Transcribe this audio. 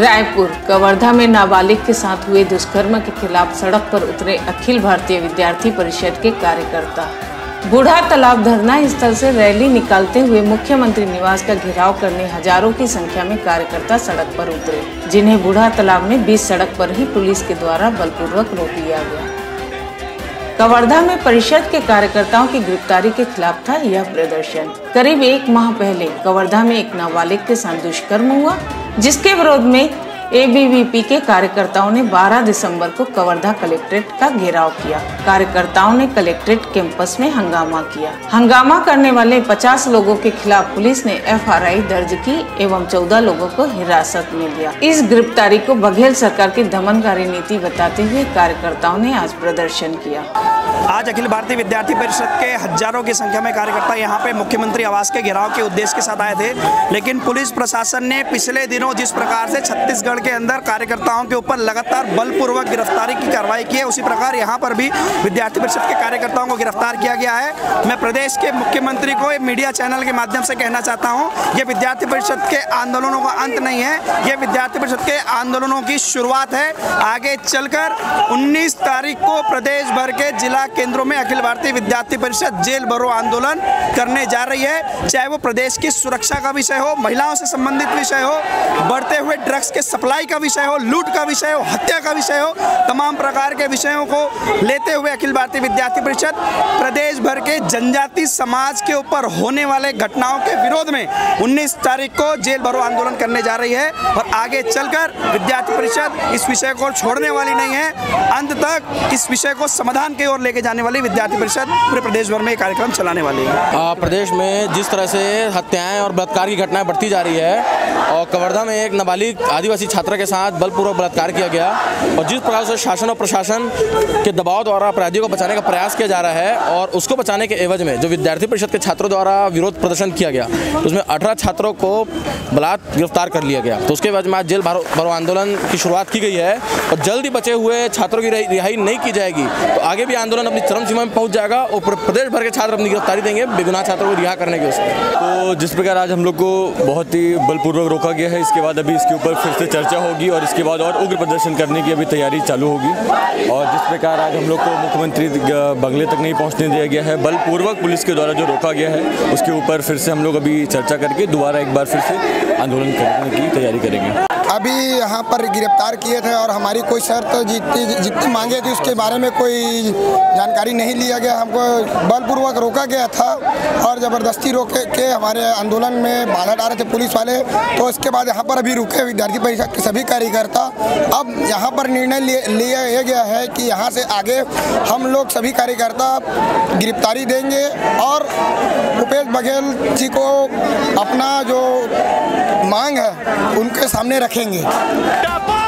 रायपुर कवर्धा में नाबालिग के साथ हुए दुष्कर्म के खिलाफ सड़क पर उतरे अखिल भारतीय विद्यार्थी परिषद के कार्यकर्ता। बूढ़ा तालाब धरना स्थल से रैली निकालते हुए मुख्यमंत्री निवास का घेराव करने हजारों की संख्या में कार्यकर्ता सड़क पर उतरे, जिन्हें बूढ़ा तालाब में बीच सड़क पर ही पुलिस के द्वारा बलपूर्वक रोक लिया गया। कवर्धा में परिषद के कार्यकर्ताओं की गिरफ्तारी के खिलाफ था यह प्रदर्शन। करीब एक माह पहले कवर्धा में एक नाबालिग के साथ दुष्कर्म हुआ, जिसके विरोध में एबीवीपी के कार्यकर्ताओं ने 12 दिसंबर को कवर्धा कलेक्ट्रेट का घेराव किया। कार्यकर्ताओं ने कलेक्ट्रेट कैंपस में हंगामा किया। हंगामा करने वाले 50 लोगों के खिलाफ पुलिस ने एफआईआर दर्ज की एवं 14 लोगों को हिरासत में लिया। इस गिरफ्तारी को बघेल सरकार की दमनकारी नीति बताते हुए कार्यकर्ताओं ने आज प्रदर्शन किया। आज अखिल भारतीय विद्यार्थी परिषद के हजारों की संख्या में कार्यकर्ता यहाँ पे मुख्यमंत्री आवास के घेराव के उद्देश्य के साथ आए थे, लेकिन पुलिस प्रशासन ने पिछले दिनों जिस प्रकार से छत्तीसगढ़ के अंदर कार्यकर्ताओं के ऊपर लगातार बलपूर्वक गिरफ्तारी की कार्रवाई की है, उसी प्रकार यहाँ पर भी विद्यार्थी परिषद के कार्यकर्ताओं को गिरफ्तार किया गया है। मैं प्रदेश के मुख्यमंत्री को मीडिया चैनल के माध्यम से कहना चाहता हूँ, ये विद्यार्थी परिषद के आंदोलनों का अंत नहीं है, ये विद्यार्थी परिषद के आंदोलनों की शुरुआत है। आगे चलकर 19 तारीख को प्रदेश भर के जिला केंद्रों में अखिल भारतीय विद्यार्थी परिषद जेल भरो आंदोलन करने जा रही है। चाहे वो प्रदेश की सुरक्षा का विषय हो, महिलाओं से संबंधित विषय हो, बढ़ते हुए ड्रग्स के सप्लाई का विषय हो, लूट का विषय हो, हत्या का विषय हो, तमाम प्रकार के विषयों को लेते हुए अखिल भारतीय विद्यार्थी परिषद प्रदेश भर के जनजाति समाज के ऊपर होने वाले घटनाओं के विरोध में 19 तारीख को जेल भरो आंदोलन करने जा रही है। और आगे चलकर विद्यार्थी परिषद इस विषय को छोड़ने वाली नहीं है, अंत तक इस विषय को समाधान की ओर लेके जाने वाली विद्यार्थी परिषद पूरे प्रदेश भर में कार्यक्रम चलाने वाली है। प्रदेश में जिस तरह से हत्याएं और बलात्कार की घटनाएं बढ़ती जा रही है और कवर्धा में एक नाबालिग आदिवासी छात्रा के साथ बलपूर्वक बलात्कार किया गया और जिस प्रकार से शासन और प्रशासन के दबाव द्वारा अपराधियों को बचाने का प्रयास किया जा रहा है और उसको बचाने के एवज में जो विद्यार्थी परिषद के छात्रों द्वारा विरोध प्रदर्शन किया गया, उसमें 18 छात्रों को गिरफ्तार कर लिया गया। तो उसके बाद में आज जेल भरो आंदोलन की शुरुआत की गई है और जल्द ही बचे हुए छात्रों की रिहाई नहीं की जाएगी तो आगे भी आंदोलन अपनी चरम सीमा में पहुंच जाएगा और प्रदेश भर के छात्र अपनी गिरफ्तारी देंगे बेगुनाह छात्रों को रिहा करने के उसमें। तो जिस प्रकार आज हम लोग को बहुत ही बलपूर्वक रोका गया है, इसके बाद अभी इसके ऊपर फिर से चर्चा होगी और इसके बाद और उग्र प्रदर्शन करने की अभी तैयारी चालू होगी। और जिस प्रकार आज हम लोग को मुख्यमंत्री बंगले तक नहीं पहुँचने दिया गया है, बलपूर्वक पुलिस के द्वारा जो रोका गया है, उसके ऊपर फिर से हम लोग अभी चर्चा करके दोबारा एक बार फिर से आंदोलन करने की तैयारी करेंगे। अभी यहाँ पर गिरफ्तार किए थे और हमारी कोई शर्त जितनी मांगे थी उसके बारे में कोई जानकारी नहीं लिया गया। हमको बलपूर्वक रोका गया था और ज़बरदस्ती रोके के हमारे आंदोलन में बाधा डाल रहे थे पुलिस वाले। तो इसके बाद यहाँ पर अभी रुके विद्यार्थी परिषद के सभी कार्यकर्ता। अब यहाँ पर निर्णय लिया गया है कि यहाँ से आगे हम लोग सभी कार्यकर्ता गिरफ्तारी देंगे और भूपेश बघेल जी को अपना जो मांग है उनके सामने रखेंगे।